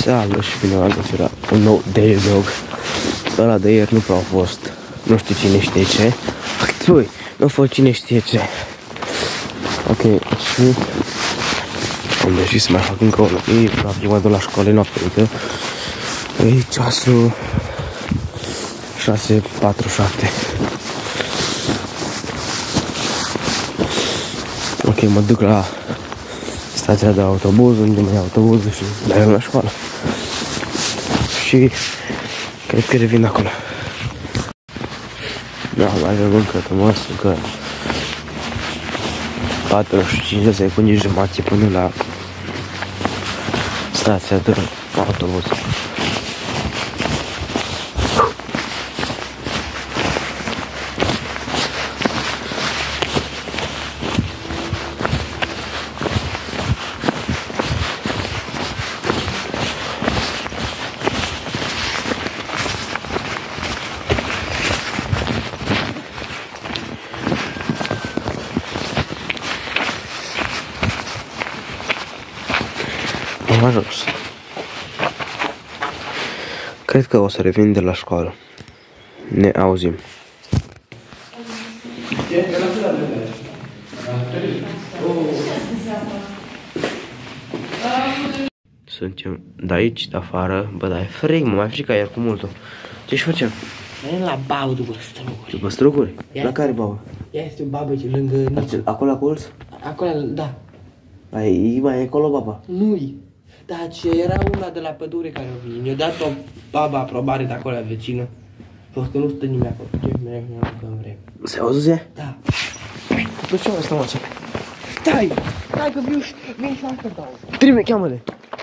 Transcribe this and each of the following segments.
Salut și bine v-am găsit la un nou daily vlog. Ăla de ieri nu prea a fost, nu știu cine știe ce. Ui, nu a fost cine știe ce. Ok, și am decis să mai fac încă o noapte. Practic mă duc la școală noapte, uite. E ceasul 6:47. Ok, mă duc la stația de autobuz, unde mai autobuzul și merg la școală. Și cred că revin acolo. Da, mai avem încă măsă că 45 de secunde jumătate până la stația de autobuz. Am ajuns. Cred că o să revin de la școală. Ne auzim. Suntem de aici, de afară. Bă, dar e frig, mă, mai frică iar cu multul. Ce-și facem? Mergem la bau după struguri. După struguri? La care bau? Este un babă ce lângă... Acolo la colț? Acolo, da. Mai e acolo baba? Nu-i. Dar ce era una de la pădure care o vine. Mi-a dat o baba aprobare de acolo la vecină. Fost că nu stă nimeni acolo. Ce mereu că vrem. Se auze? Da. Tu ce asta, mă, ce? Stai! Stai că vin și asta dau. Trime, cheamă-le!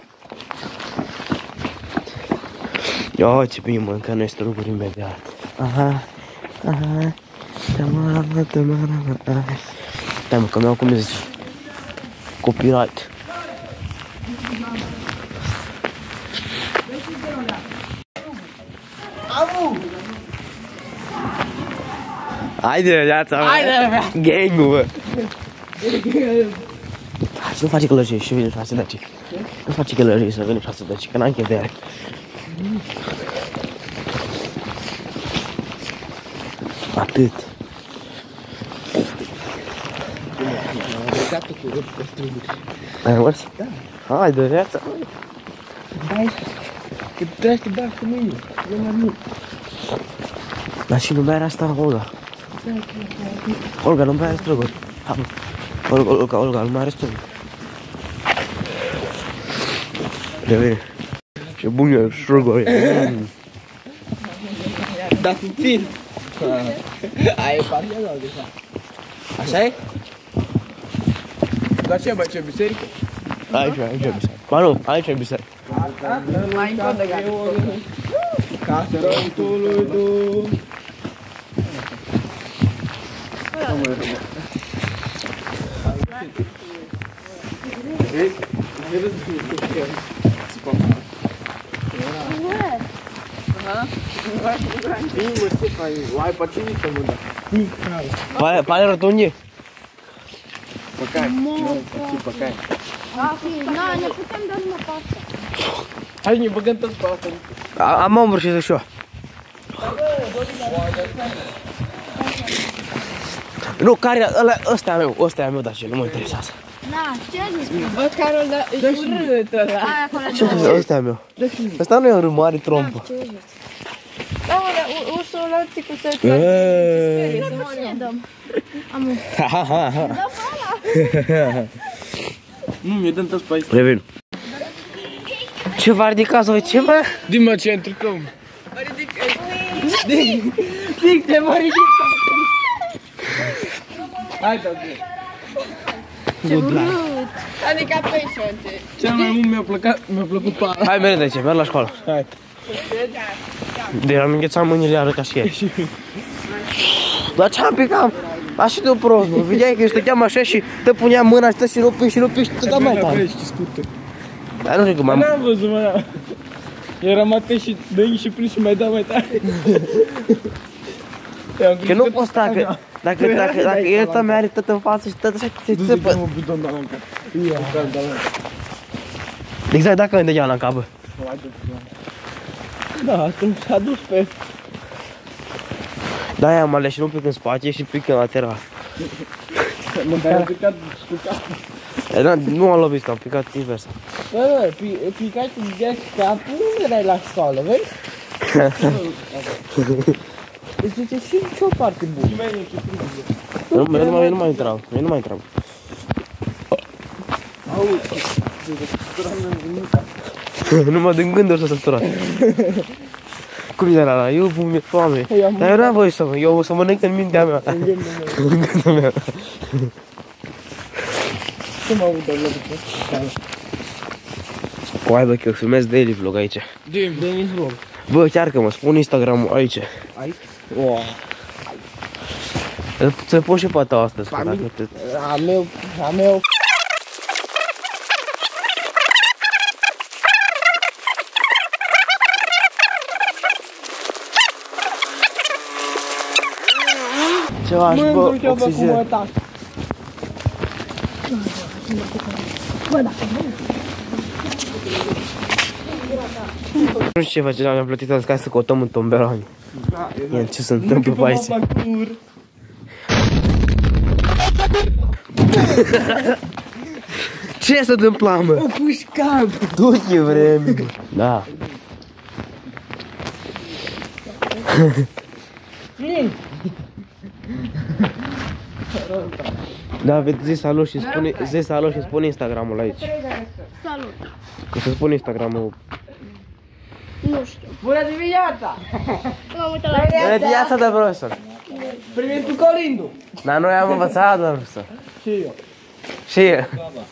Ia, ce bine mâncă noi struguri imediat. Aha, aha. Stai mă, că mi-au cum zice. Copyright. Haide, viața mea! Haide, gang-ul, bă! Hai să nu faci călării și vine 6 daci. Nu faci călării să vine 6 daci, că n-am chef de aia. Atât. Ai rămas? Da. Haide, viața! Hai, că trebuie să te bagi cu mine. Eu mai mult. Dar și nu mai era asta, Olga. Olga, nu mai are struguri. Olga, nu mai are struguri. Revine. Ce bun e struguri. Da, puțin. Aia e partea sau de fapt? Așa e? Dar ce, bă, ce biserică? Aici e biserică. Ba nu, aici e biserică. Mai încot de gata. Ca să răutului tu. Ai păcinică, mă, da. Pare rotunde? Păcai. Păcai. Nu, ne putem da numai pe asta. Hai, ne băgăm toți pe asta. Am ombră și și eu. Nu, care, ăsta e a meu, dar ce, nu mă interesează. Na, ce zici? Văd care o dă, e urât ăla. Aia acolo. Ce, ăsta e a meu. Ăsta nu e un mare trompă. Da, ursul ăla țicu să-ți sperie, să mă ne dăm. Amu. Da, pe ăla. Nu, mi-e dăm toți pe aici. Revin. Ce v-a ridicat sau ce, mă? Din-mă ce întricăm. Mă ridică. Zic, te mă ridică. Hai, da, bine. Ce urât. Adică peșonte. Cel mai mult mi-a plăcut pe ala. Hai, merg de ce, merg la școală. Hai. De am înghețat mâinile iară ca și ieri. Dar ce-am picat? Așa de prost, mă. Vedeai că eu stăteam așa și te puneam mâna și te și rupi și te dă mai tare. Dar nu știu cum am... N-am văzut, mă, eram atent și dă-i și prins și mai da mai tare. Că nu poți sta, că dacă el tă-mi are tot în față și tot așa se țăpă. Du-ți-mă bidon de la în cap. Exact, dacă îmi dăgea la cap, bă. Da, atunci s-a dus pe... Da, am ales și un pic în spate și pic în lateral. Măcar a picat cu capul. Nu am lovit, am picat invers. Bă, picat de capul, unde erai la școală, vezi? Deci zice și ce o parte bună. Eu nu mai intram, eu nu mai intram. Numai din gânduri s-a săturat. Cum era ăla? Eu mi-e foame. Dar eu n-am voie să mănânc, eu o să mănânc în mintea mea. În gândul meu. Cum aud de vlog? Coai bă, că eu filmez daily vlog aici. Denis vlog. Bă, chiar că mă spun Instagram-ul aici. Aici? Să pun și pe ta astăzi. A meu. Ceva și bă, oxigen. Nu știu ce face, am plătit azi ca să căutăm în tomberani. Ia ce se întâmplă pe aici. Ce se întâmpla, mă? O pușcam! Du-te vreme. Da. Da, zi salut și spune Instagramul aici. Salut! Că să spun Instagramul. Nu știu. Bună dimineața! M-am uitat la Bună dimineața, da, profesor. Primit cu Colindu! Dar noi am învățat, da, profesor. Și eu. Și eu.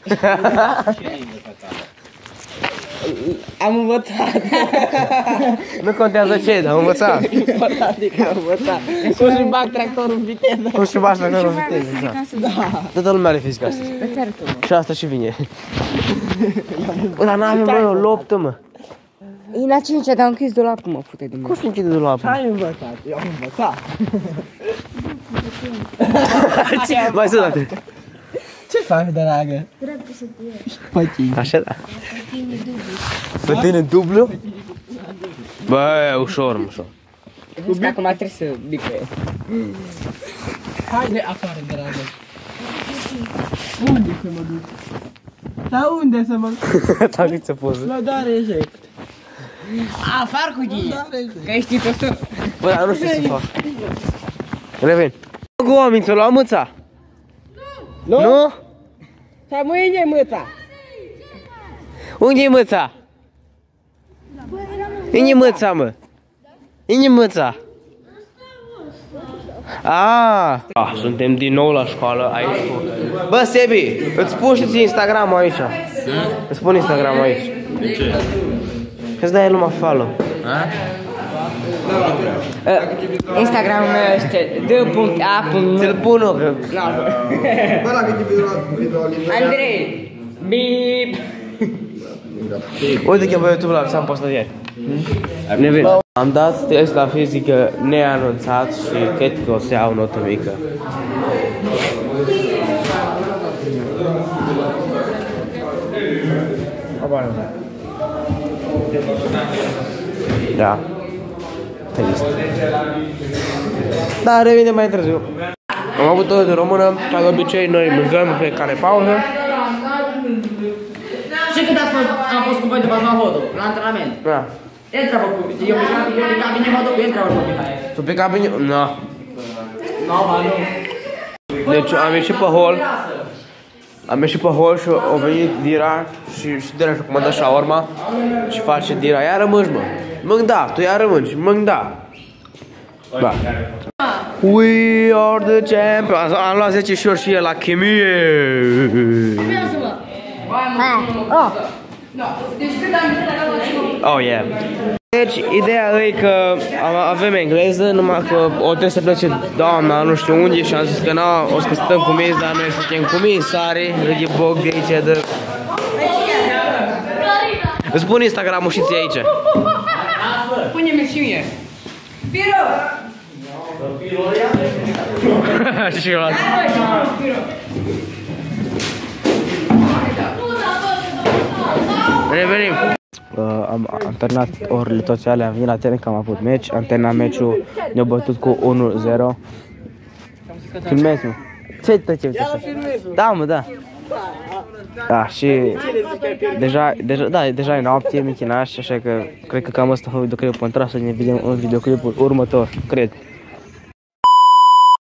Am învățat! Nu contează ce, dar am învățat. Adică am învățat. Cum și bag tractorul în viteză. Cum și bași tractorul în viteză, da. Toată lumea are fizică astăzi. Și asta și vine. Bă, dar n-avem, mă, o loptă, mă. E la 5, dar am închis dulapul, mă, pute de mine. Cum se închide dulapul? Ai învățat, eu am învățat. Mai zi date. Ce faci, dragă? Așa, da. Pe tine dublu? Bă, ușor, ușor. Zici că acum trebuie să bică. Haide afară, dragă. Unde să mă duc? Dar unde să mă duc? Dacă ți-a poză. Mă doare eject. Afară cu tine! Că ești tot. Bă, dar nu știu ce să fac. Revin. Cu oameni, ți-o lua mâța? Nu? Nu? Sau mâine mâța. Unde-i mâța? Unde-i mâța, mă? Unde-i mâța? Suntem din nou la școală aici. Bă, Sebi, îți pun și ție Instagram-ul aici. Îți pun Instagram-ul aici. De ce? Că-ți dai numai follow. Instagramul meu este d.a. Ți-l pun, nu, că... Andrei! Bip! Uite că pe YouTube l-am postat ieri. Ne vede. Am dat test la fizică neanunțat și cred că o să iau o notă mică. Da. Trist. Da, revine mai târziu. Am avut o de română, ca de obicei noi mâncăm pe care pauză. Și când am fost cu voi de Bazmahodul, la antrenament? Da. El treabă cu... Eu picat bine Hodul, el treabă cu Mihai. Tu pica bine? Nu. Nu, ba nu. Deci am ieșit pe hol. Am ieșit pe hol și a venit Dira și Dira și-a comandat shawarma și face Dira, ia rămâși, mă. Mânc da, tu ia rămâni și mânc da. Da. We are the champions. Am luat 10 șori și el la chimie. Oh, yeah. Deci, ideea e că avem engleză, numai că o trebuie să plece doamna nu știu unde și am zis că nu, o să stăm cu mis, dar noi suntem cu mis, sare, râde boc de aici, de... Îți pun Instagram-ul și ție aici. Pune-mi și mie. Piro! Și eu la... Revenim. am terminat orele toate alea, am venit la teren că am avut meci, am terminat meciul, ne-au bătut cu 1-0. Filmezi, mă. Ce te uite așa? Da, mă, da. Da, și deja e noapte, Michinaș, așa că cred că cam asta a fost videoclipul, am tras să ne vedem în videoclipul următor, cred.